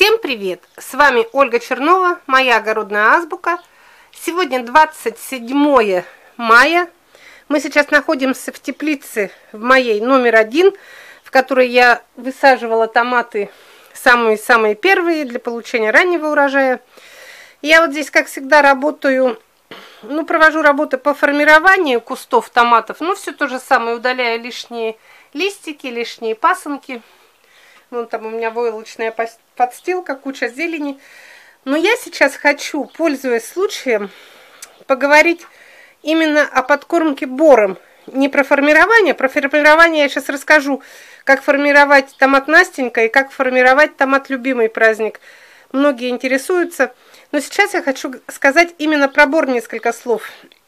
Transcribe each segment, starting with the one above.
Всем привет! С вами Ольга Чернова, моя огородная азбука. Сегодня 27 мая. Мы сейчас находимся в теплице в моей номер 1, в которой я высаживала томаты самые-самые первые для получения раннего урожая. Я вот здесь, как всегда, провожу работы по формированию кустов томатов. Все то же самое, удаляю лишние листики, лишние пасынки. Вон там у меня войлочная подстилка, куча зелени. Но я сейчас хочу, пользуясь случаем, поговорить именно о подкормке бором. Не про формирование. Про формирование я сейчас расскажу, как формировать томат Настенька и как формировать томат любимый праздник. Многие интересуются. Но сейчас я хочу сказать именно про бор несколько слов.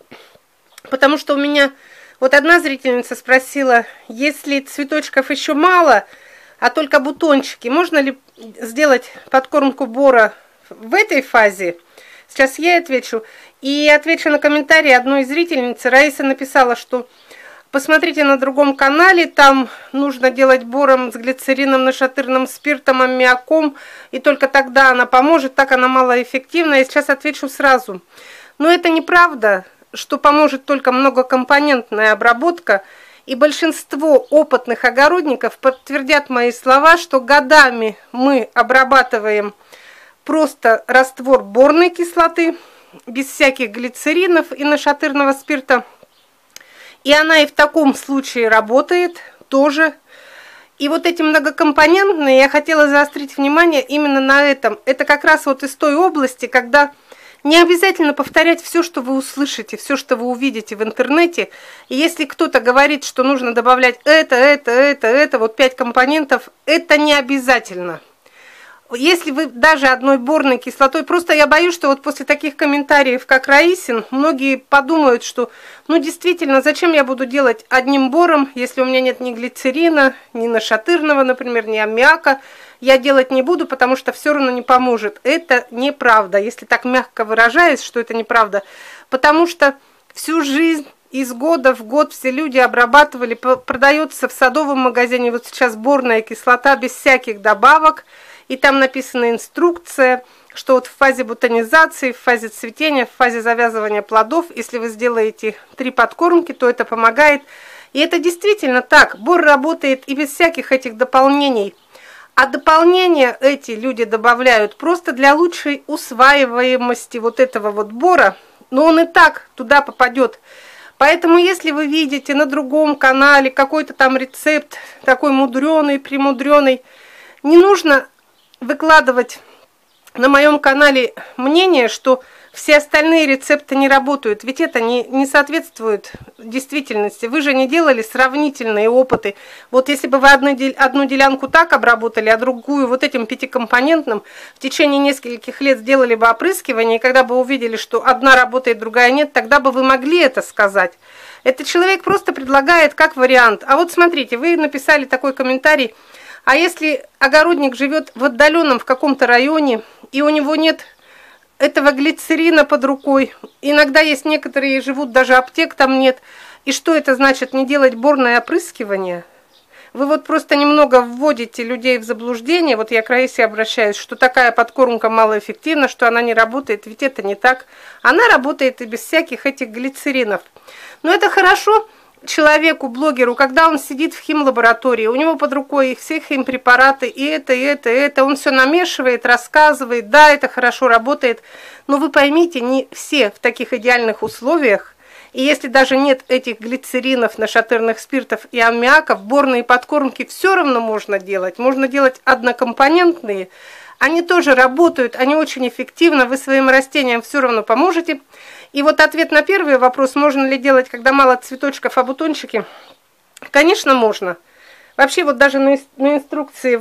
Потому что у меня вот одна зрительница спросила, если цветочков еще мало, а только бутончики, можно ли сделать подкормку бора в этой фазе? Сейчас я отвечу. И отвечу на комментарий одной зрительницы. Раиса написала, что посмотрите на другом канале, там нужно делать бором с глицерином, нашатырным спиртом, аммиаком, и только тогда она поможет, так она малоэффективна. Я сейчас отвечу сразу. Но это неправда, что поможет только многокомпонентная обработка. И большинство опытных огородников подтвердят мои слова, что годами мы обрабатываем просто раствор борной кислоты, без всяких глицеринов и нашатырного спирта. И она и в таком случае работает тоже. И вот эти многокомпонентные, я хотела заострить внимание именно на этом. Это как раз вот из той области, когда не обязательно повторять все, что вы услышите, все, что вы увидите в интернете. И если кто-то говорит, что нужно добавлять это, вот 5 компонентов, это не обязательно. Если вы даже одной борной кислотой, просто я боюсь, что вот после таких комментариев, как Раисин, многие подумают, что, действительно, зачем я буду делать одним бором, если у меня нет ни глицерина, ни нашатырного, например, ни аммиака. Я делать не буду, потому что все равно не поможет. Это неправда, если так мягко выражаясь, что это неправда. Потому что всю жизнь, из года в год все люди обрабатывали, продается в садовом магазине вот сейчас борная кислота без всяких добавок. И там написана инструкция, что вот в фазе бутонизации, в фазе цветения, в фазе завязывания плодов, если вы сделаете 3 подкормки, то это помогает. И это действительно так. Бор работает и без всяких этих дополнений. А дополнения эти люди добавляют просто для лучшей усваиваемости вот этого вот бора, но он и так туда попадет. Поэтому, если вы видите на другом канале какой-то там рецепт, такой мудреный, премудреный, не нужно выкладывать на моем канале мнение, что все остальные рецепты не работают, ведь это не соответствует действительности. Вы же не делали сравнительные опыты. Вот если бы вы одну делянку так обработали, а другую вот этим 5-компонентным, в течение нескольких лет сделали бы опрыскивание, и когда бы увидели, что одна работает, другая нет, тогда бы вы могли это сказать. Этот человек просто предлагает как вариант. А вот смотрите, вы написали такой комментарий, а если огородник живет в отдаленном в каком-то районе, и у него нет этого глицерина под рукой. Иногда есть некоторые живут, даже аптек там нет. И что это значит, не делать борное опрыскивание? Вы вот просто немного вводите людей в заблуждение. Вот я к Раисе обращаюсь, что такая подкормка малоэффективна, что она не работает. Ведь это не так. Она работает и без всяких этих глицеринов. Но это хорошо человеку, блогеру, когда он сидит в химлаборатории, у него под рукой все химпрепараты, и это, он все намешивает, рассказывает, да, это хорошо работает, но вы поймите, не все в таких идеальных условиях, и если даже нет этих глицеринов, нашатырных спиртов и аммиаков, борные подкормки все равно можно делать однокомпонентные, они тоже работают, они очень эффективно, вы своим растениям все равно поможете. И вот ответ на первый вопрос, можно ли делать, когда мало цветочков, а бутончики? Конечно, можно. Вообще, вот даже на инструкции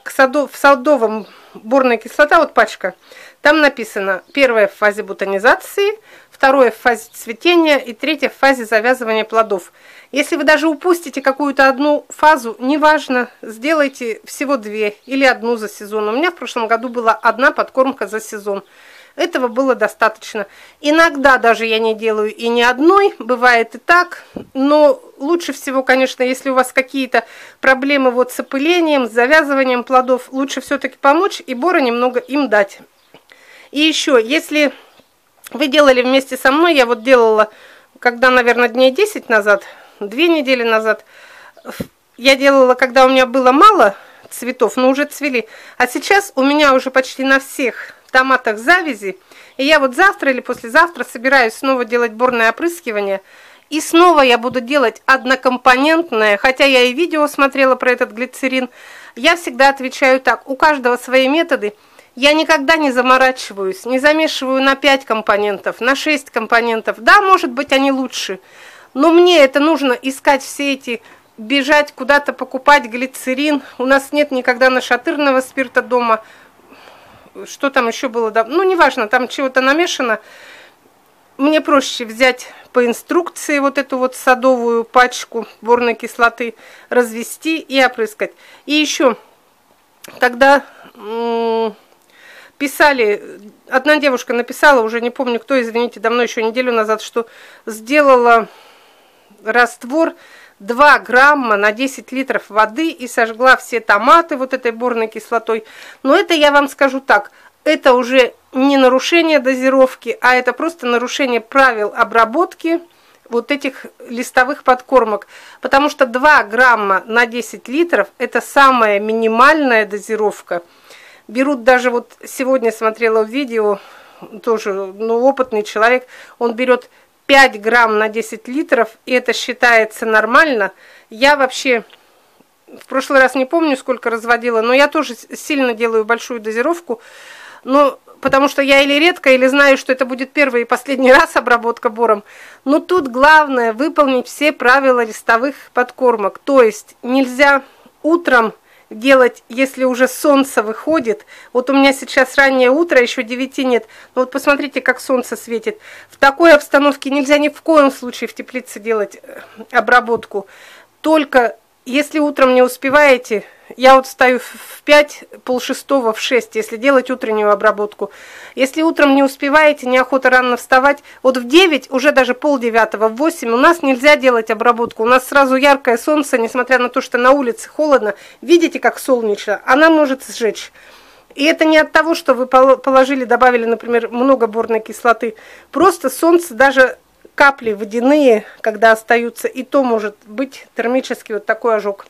в садовом борная кислота, вот пачка, там написано: первое в фазе бутонизации, второе в фазе цветения и третье в фазе завязывания плодов. Если вы даже упустите какую-то одну фазу, неважно, сделайте всего 2 или 1 за сезон. У меня в прошлом году была 1 подкормка за сезон. Этого было достаточно. Иногда даже я не делаю и ни одной, бывает и так, но лучше всего, конечно, если у вас какие-то проблемы вот с опылением, с завязыванием плодов, лучше все-таки помочь и бора немного им дать. И еще, если вы делали вместе со мной, я вот делала, когда, наверное, дней 10 назад, 2 недели назад, я делала, когда у меня было мало цветов, но уже цвели. А сейчас у меня уже почти на всех томатах завязи. И я вот завтра или послезавтра собираюсь снова делать борное опрыскивание. И снова я буду делать однокомпонентное, хотя я и видео смотрела про этот глицерин. Я всегда отвечаю так, у каждого свои методы. Я никогда не заморачиваюсь, не замешиваю на 5 компонентов, на 6 компонентов. Да, может быть, они лучше, но мне это нужно искать все эти, бежать куда-то покупать глицерин. У нас нет никогда нашатырного спирта дома. Что там еще было? Ну, неважно, там чего-то намешано. Мне проще взять по инструкции вот эту вот садовую пачку борной кислоты, развести и опрыскать. И еще, когда писали, одна девушка написала, уже не помню кто, извините, давно, еще неделю назад, что сделала раствор 2 грамма на 10 литров воды и сожгла все томаты вот этой борной кислотой. Но это я вам скажу так, это уже не нарушение дозировки, а это просто нарушение правил обработки вот этих листовых подкормок. Потому что 2 грамма на 10 литров это самая минимальная дозировка. Берут даже, вот сегодня смотрела видео, тоже, ну, опытный человек, он берет 5 грамм на 10 литров, и это считается нормально. Я вообще в прошлый раз не помню, сколько разводила, но я тоже сильно делаю большую дозировку, но, потому что я или редко, или знаю, что это будет первый и последний раз обработка бором. Но тут главное выполнить все правила листовых подкормок, то есть нельзя утром делать, если уже солнце выходит. Вот у меня сейчас раннее утро, еще 9 нет. Но вот посмотрите, как солнце светит. В такой обстановке нельзя ни в коем случае в теплице делать обработку. Только если утром не успеваете, я вот встаю в 5, полшестого, в 6, если делать утреннюю обработку. Если утром не успеваете, неохота рано вставать, вот в 9, уже даже полдевятого, в 8 у нас нельзя делать обработку. У нас сразу яркое солнце, несмотря на то, что на улице холодно. Видите, как солнечно? Она может сжечь. И это не от того, что вы положили, добавили, например, много борной кислоты. Просто солнце, даже капли водяные, когда остаются, и то может быть термический вот такой ожог.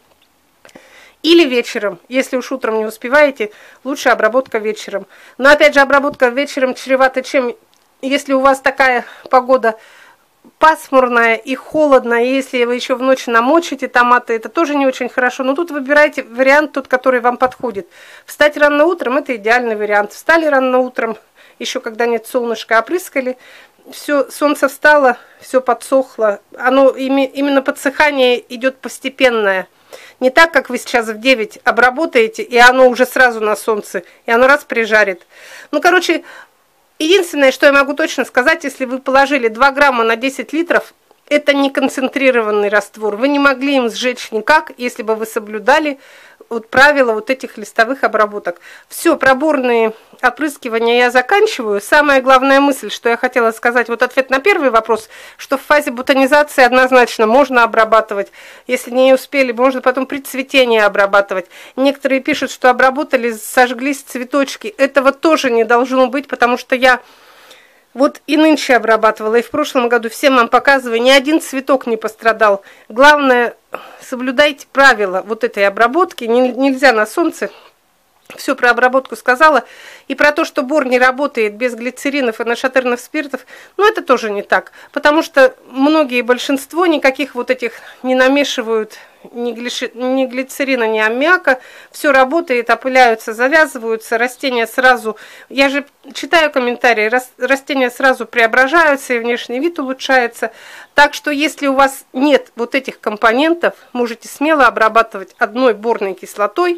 Или вечером, если уж утром не успеваете, лучше обработка вечером. Но опять же, обработка вечером чревата чем? Если у вас такая погода пасмурная и холодная, и если вы еще в ночь намочите томаты, это тоже не очень хорошо. Но тут выбирайте вариант тот, который вам подходит. Встать рано утром – это идеальный вариант. Встали рано утром, еще когда нет солнышка, опрыскали. Все, солнце встало, все подсохло. Оно, именно подсыхание идет постепенное. Не так, как вы сейчас в 9 обработаете, и оно уже сразу на солнце, и оно раз прижарит. Ну, короче, единственное, что я могу точно сказать, если вы положили 2 грамма на 10 литров, это не концентрированный раствор. Вы не могли им сжечь никак, если бы вы соблюдали вот правила вот этих листовых обработок. Все, проборные опрыскивания я заканчиваю. Самая главная мысль, что я хотела сказать, вот ответ на первый вопрос, что в фазе бутонизации однозначно можно обрабатывать. Если не успели, можно потом при цветении обрабатывать. Некоторые пишут, что обработали, сожглись цветочки. Этого тоже не должно быть, потому что я вот и нынче обрабатывала, и в прошлом году всем вам показываю, ни один цветок не пострадал. Главное, соблюдайте правила вот этой обработки, нельзя на солнце. Все про обработку сказала. И про то, что бор не работает без глицеринов и нашатырных спиртов, ну это тоже не так. Потому что многие, большинство никаких вот этих не намешивают ни глицерина, ни аммиака. Все работает, опыляются, завязываются, растения сразу... Я же читаю комментарии, растения сразу преображаются, и внешний вид улучшается. Так что если у вас нет вот этих компонентов, можете смело обрабатывать одной борной кислотой.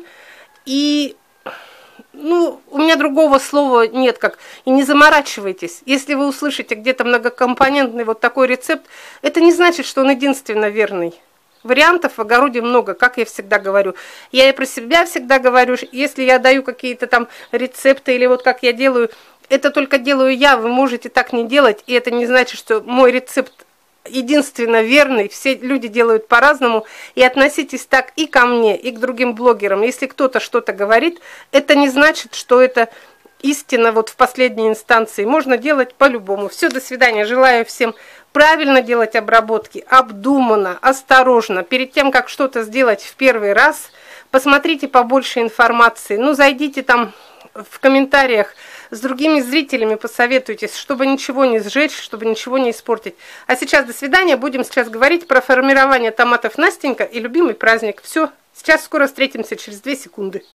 И, ну, у меня другого слова нет, как и не заморачивайтесь. Если вы услышите где-то многокомпонентный вот такой рецепт, это не значит, что он единственно верный. Вариантов в огороде много, как я всегда говорю. Я и про себя всегда говорю, если я даю какие-то там рецепты или вот как я делаю, Это только делаю я, вы можете так не делать, и это не значит, что мой рецепт единственно верный, все люди делают по-разному, и относитесь так и ко мне, и к другим блогерам. Если кто-то что-то говорит, это не значит, что это истина вот в последней инстанции. Можно делать по-любому. Все, до свидания. Желаю всем правильно делать обработки, обдуманно, осторожно. Перед тем, как что-то сделать в первый раз, посмотрите побольше информации. Ну, зайдите там в комментариях, с другими зрителями посоветуйтесь, чтобы ничего не сжечь, чтобы ничего не испортить. А сейчас до свидания. Будем сейчас говорить про формирование томатов Настенька и любимый праздник. Все, сейчас скоро встретимся через 2 секунды.